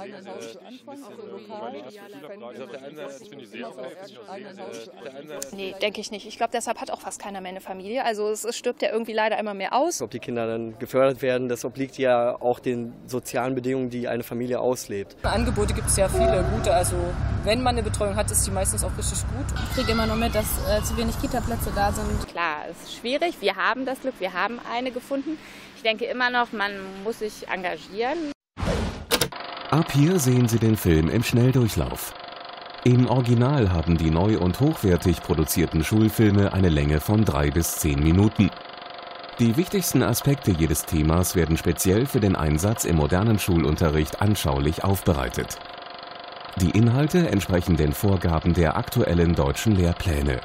eigenen Haus zu anfangen, also lokal. Nee, denke ich nicht. Ich glaube, deshalb hat auch fast keiner mehr eine Familie. Also es stirbt ja irgendwie leider immer mehr aus. Ob die Kinder dann gefördert werden, das obliegt ja auch den sozialen Bedingungen, die eine Familie auslebt. Angebote gibt es ja viele gute. Also wenn man eine Betreuung hat, ist die meistens auch richtig gut. Ich kriege immer nur mit, dass zu wenig Kita-Plätze da sind. Klar, es ist schwierig. Wir haben das Glück, wir haben eine gefunden. Ich denke immer noch, man muss sich engagieren. Ab hier sehen Sie den Film im Schnelldurchlauf. Im Original haben die neu und hochwertig produzierten Schulfilme eine Länge von 3 bis 10 Minuten. Die wichtigsten Aspekte jedes Themas werden speziell für den Einsatz im modernen Schulunterricht anschaulich aufbereitet. Die Inhalte entsprechen den Vorgaben der aktuellen deutschen Lehrpläne.